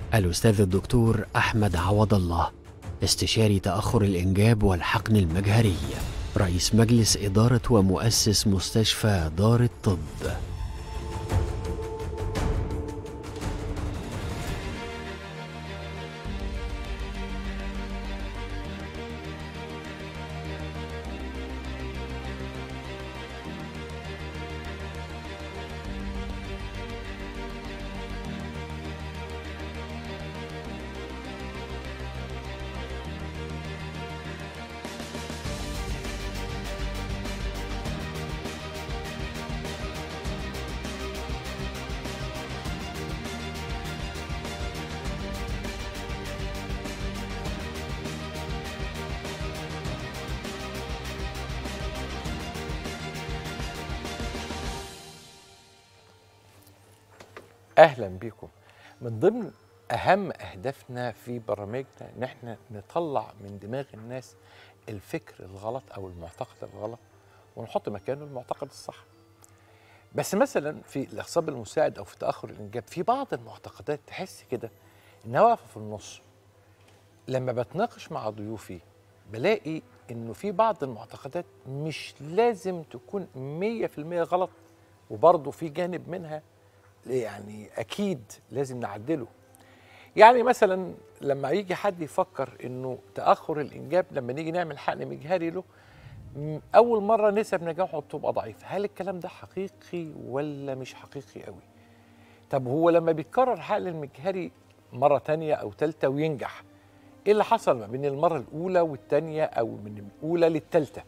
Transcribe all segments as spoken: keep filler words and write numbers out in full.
الأستاذ الدكتور أحمد عوض الله، استشاري تأخر الإنجاب والحقن المجهري، رئيس مجلس إدارة ومؤسس مستشفى دار الطب. اهلا بيكم. من ضمن اهم اهدافنا في برامجنا ان احنا نطلع من دماغ الناس الفكر الغلط او المعتقد الغلط ونحط مكانه المعتقد الصح. بس مثلا في الاخصاب المساعد او في تاخر الانجاب في بعض المعتقدات تحس كده انها واقفه في النص. لما بتناقش مع ضيوفي بلاقي انه في بعض المعتقدات مش لازم تكون مية في المية غلط، وبرضه في جانب منها يعني أكيد لازم نعدله. يعني مثلا لما يجي حد يفكر إنه تأخر الإنجاب لما نيجي نعمل حقن مجهري له أول مرة نسب نجاحه بتبقى ضعيفة، هل الكلام ده حقيقي ولا مش حقيقي قوي؟ طب هو لما بيتكرر حقن المجهري مرة تانية أو تالتة وينجح، إيه اللي حصل ما بين المرة الأولى والتانية أو من الأولى للتالتة؟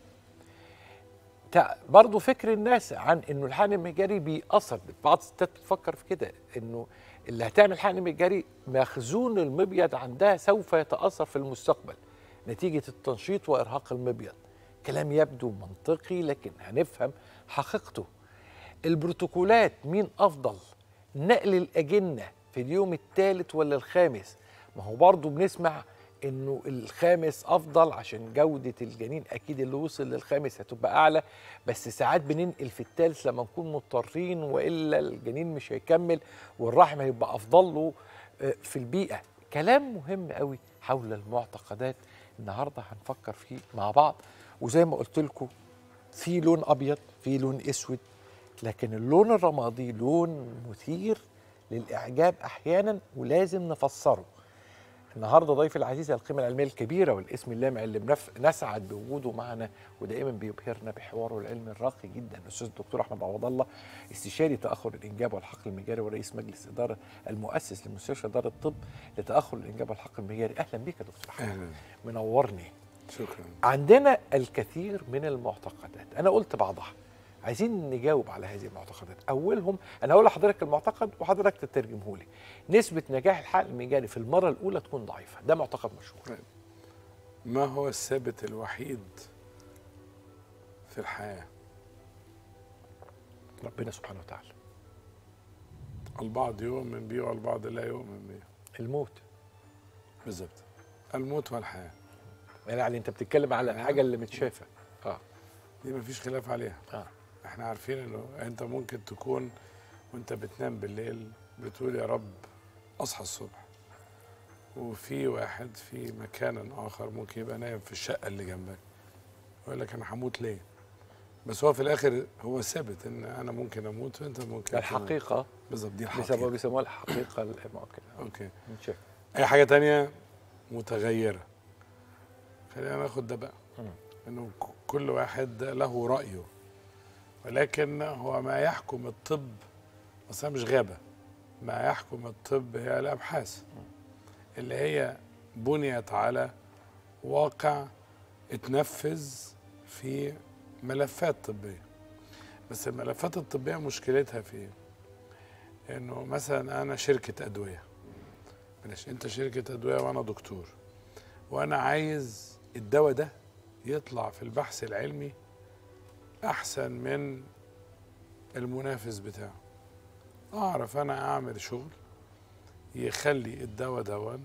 برضه فكر الناس عن انه الحقن المجهري بيأثر، بعض الستات بتفكر في كده انه اللي هتعمل حقن مجهري مخزون المبيض عندها سوف يتأثر في المستقبل نتيجة التنشيط وإرهاق المبيض. كلام يبدو منطقي لكن هنفهم حقيقته. البروتوكولات مين أفضل؟ نقل الأجنة في اليوم الثالث ولا الخامس؟ ما هو برضه بنسمع انه الخامس افضل عشان جودة الجنين، اكيد اللي وصل للخامس هتبقى اعلى، بس ساعات بننقل في الثالث لما نكون مضطرين والا الجنين مش هيكمل والرحم هيبقى افضل له في البيئة. كلام مهم قوي حول المعتقدات النهارده هنفكر فيه مع بعض. وزي ما قلت لكم في لون ابيض في لون اسود، لكن اللون الرمادي لون مثير للاعجاب احيانا ولازم نفسره. النهارده ضيفي العزيز القيمه العلميه الكبيره والاسم اللامع اللي بنف... نسعد بوجوده معنا ودائما بيبهرنا بحواره العلمي الراقي جدا، الاستاذ الدكتور احمد عوض الله، استشاري تاخر الانجاب والحقن المجهري ورئيس مجلس اداره المؤسس لمستشفى دار الطب لتاخر الانجاب والحقن المجهري. اهلا بيك يا دكتور احمد. اهلا. منورني. شكرا. عندنا الكثير من المعتقدات، انا قلت بعضها، عايزين نجاوب على هذه المعتقدات. اولهم انا هقول لحضرتك المعتقد وحضرتك تترجمه لي. نسبه نجاح الحقن المجهري في المره الاولى تكون ضعيفه، ده معتقد مشهور. ما هو الثابت الوحيد في الحياه؟ ربنا سبحانه وتعالى. البعض يؤمن به والبعض لا يؤمن به. الموت. بالظبط، الموت والحياه. يعني انت بتتكلم على الحاجه اللي متشافه. اه دي مفيش خلاف عليها. اه احنا عارفين انه انت ممكن تكون وانت بتنام بالليل بتقول يا رب اصحى الصبح، وفي واحد في مكان اخر ممكن يبقى نايم في الشقه اللي جنبك ويقول لك انا هموت ليه؟ بس هو في الاخر هو ثابت ان انا ممكن اموت وانت ممكن الحقيقه. بالظبط، دي الحقيقه بيسموها الحقيقه المؤكده. اوكي. متشاف. اي حاجه تانية متغيره. خلينا ناخد ده بقى، انه كل واحد له رايه، ولكن هو ما يحكم الطب اصلا مش غابه. ما يحكم الطب هي الابحاث اللي هي بنيت على واقع اتنفذ في ملفات طبيه. بس الملفات الطبيه مشكلتها في ايه؟ انه مثلا انا شركه ادويه، بلاش انت شركه ادويه وانا دكتور، وانا عايز الدواء ده يطلع في البحث العلمي احسن من المنافس بتاعه. اعرف انا اعمل شغل يخلي الدواء دون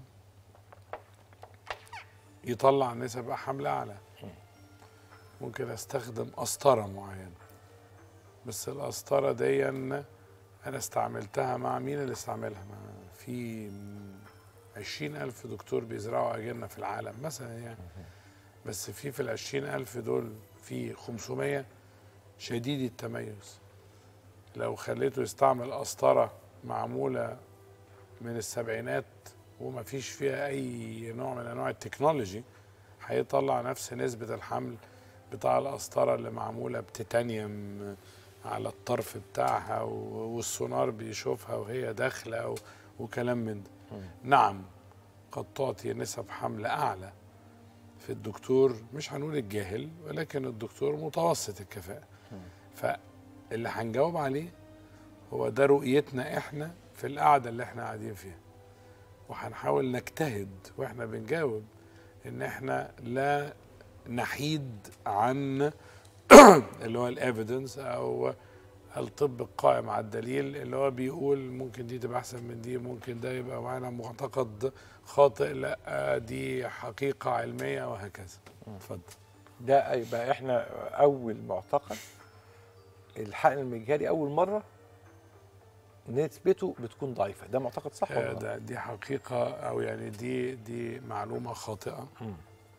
يطلع نسب حمل اعلى. ممكن استخدم قسطره معينه، بس القسطره دي انا استعملتها مع مين اللي استعملها؟ مع في عشرين ألف دكتور بيزرعوا أجنة في العالم مثلا يعني، بس في في العشرين ألف دول في خمسمية شديد التميز. لو خليته يستعمل قسطرة معمولة من السبعينات وما فيش فيها أي نوع من أنواع التكنولوجي، هيطلع نفس نسبة الحمل بتاع القسطرة اللي معمولة بتيتانيوم على الطرف بتاعها والسونار بيشوفها وهي داخلة وكلام من ده. نعم قد تعطي نسب حمل أعلى في الدكتور، مش هنقول الجاهل، ولكن الدكتور متوسط الكفاءة. فاللي هنجاوب عليه هو ده رؤيتنا احنا في القعدة اللي احنا قاعدين فيها، وهنحاول نجتهد واحنا بنجاوب ان احنا لا نحيد عن اللي هو الافيدنس او الطب القائم على الدليل، اللي هو بيقول ممكن دي تبقى احسن من دي، ممكن ده يبقى معانا معتقد خاطئ، لا دي حقيقة علمية وهكذا. اتفضل. ده يبقى احنا اول معتقد الحقن المجهري اول مرة نسبته بتكون ضعيفة، ده معتقد صح ولا ده لا؟ دي حقيقة او يعني دي دي معلومة خاطئة. م.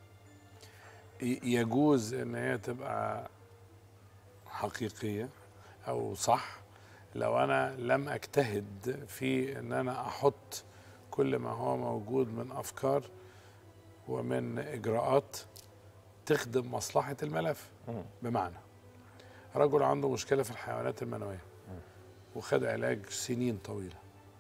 يجوز ان هي تبقى حقيقية او صح لو انا لم اجتهد في ان انا احط كل ما هو موجود من افكار ومن اجراءات تخدم مصلحة الملف. بمعنى رجل عنده مشكلة في الحيوانات المنوية وخد علاج سنين طويلة،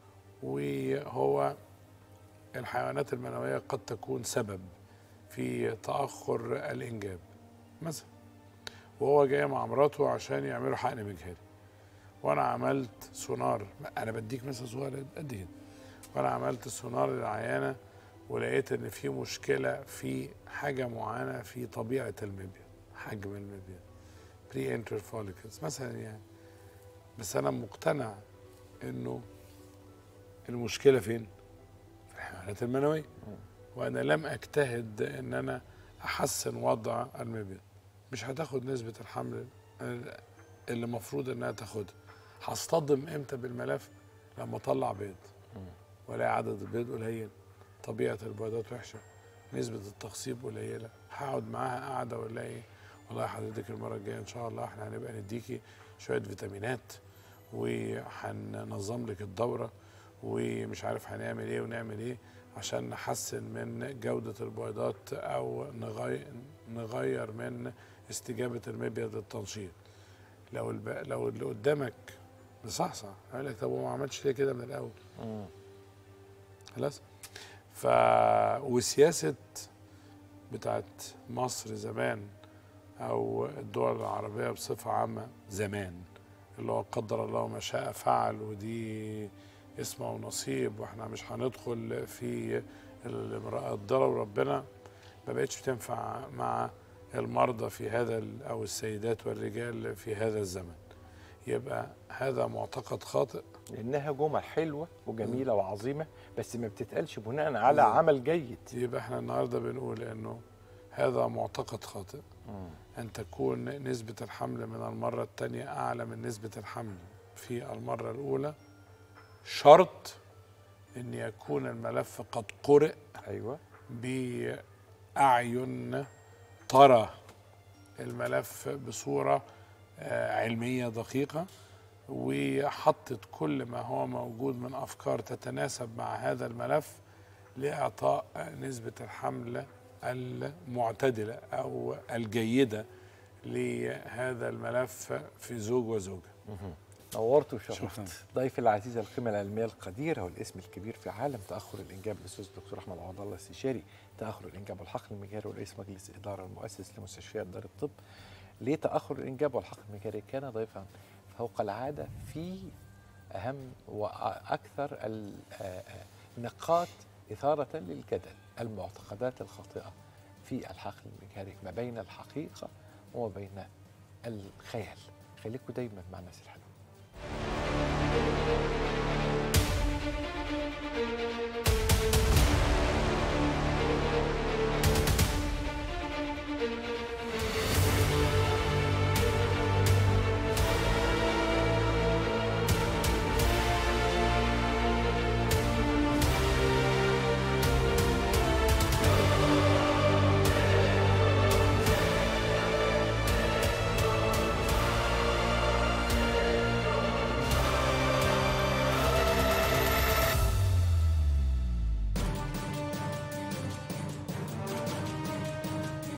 وهو الحيوانات المنوية قد تكون سبب في تأخر الإنجاب مثلا، وهو جاي مع مراته عشان يعملوا حقن مجهري، وانا عملت سونار، انا بديك مثلا صغير قد كده، وانا عملت سونار للعيانه ولقيت ان في مشكله في حاجه معينه في طبيعه المبيض، حجم المبيض، بري انتر فوليكلز مثلا يعني، بس انا مقتنع انه المشكله فين؟ في الحيوانات المنويه، وانا لم اجتهد ان انا احسن وضع المبيض. مش هتاخد نسبه الحمل اللي المفروض انها تاخدها. هصطدم امتى بالملف؟ لما اطلع بيض ولا عدد البيض قليل، طبيعه البيضات وحشه، نسبه التخصيب قليله، هقعد معاها قاعده ولا ايه؟ والله حضرتك المره الجايه ان شاء الله احنا هنبقى نديكي شويه فيتامينات وهننظم لك الدوره ومش عارف هنعمل ايه ونعمل ايه عشان نحسن من جوده البيضات او نغير نغير من استجابه المبيض للتنشيط. لو الب... لو اللي قدامك مصحصح هيقول لك طب هو ما عملش ليه كده من الاول؟ خلاص. ف وسياسه بتاعت مصر زمان او الدول العربيه بصفه عامه زمان، اللي هو قدر الله ما شاء فعل، ودي اسمه ونصيب، واحنا مش هندخل في الضرر، ربنا ما بقتش بتنفع مع المرضى في هذا او السيدات والرجال في هذا الزمن. يبقى هذا معتقد خاطئ، لانها جمل حلوه وجميله م. وعظيمه، بس ما بتتقالش بناء على م. عمل جيد. يبقى احنا النهارده بنقول انه هذا معتقد خاطئ. م. ان تكون نسبه الحمل من المره الثانيه اعلى من نسبه الحمل في المره الاولى، شرط ان يكون الملف قد قرئ. ايوه. باعين ترى الملف بصورة علمية دقيقة، وحطت كل ما هو موجود من أفكار تتناسب مع هذا الملف لإعطاء نسبة الحمل المعتدلة أو الجيدة لهذا الملف في زوج وزوجة. نورت وشرفت. ضيفي العزيز القيمة العلمية القديرة والاسم الكبير في عالم تأخر الإنجاب الأستاذ الدكتور أحمد عوض الله، استشاري تأخر الإنجاب والحقن المجهري ورئيس مجلس إدارة المؤسس لمستشفيات دار الطب لتأخر الإنجاب والحقن المجهري، كان ضيفا فوق العادة في أهم وأكثر النقاط إثارة للجدل، المعتقدات الخاطئة في الحقن المجهري ما بين الحقيقة وما بين الخيال. خليكم دايما مع الناس الحلوة.